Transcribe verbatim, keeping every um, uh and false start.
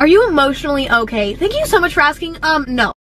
Are you emotionally okay? Thank you so much for asking. Um, no.